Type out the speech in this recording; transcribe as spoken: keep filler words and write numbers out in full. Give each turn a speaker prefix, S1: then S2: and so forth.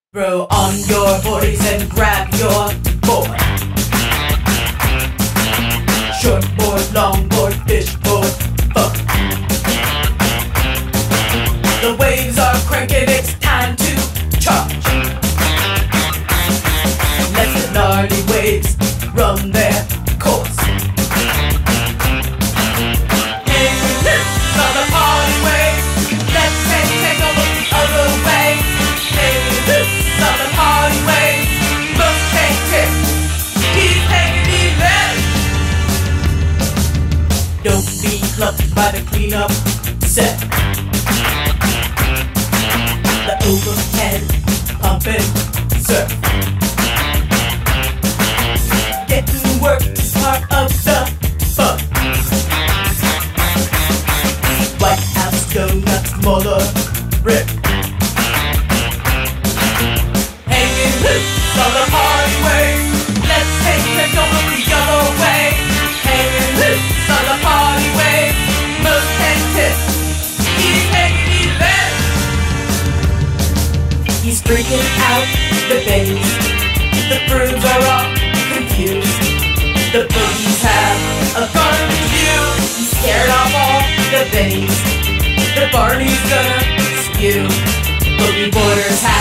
S1: Throw on your boardies and grab your board. Short board, long board, fish board, fuck. The waves are cranking, it's time to charge. Let the gnarly waves run their course. Don't be clucked by the cleanup set. The overhead pumping surf. Getting work is part of the fun. White House donuts, Muller, rip. Hanging loose on the party wave. Let's take it over the yellow wave. Hanging loose on the party wave. Mustang tip. He's hanging, he's there. He's freaking out the bass. The broods are all confused. The boogies have a garbage view. He's scared off all the bass. The Barney's gonna spew. Boogie boarders have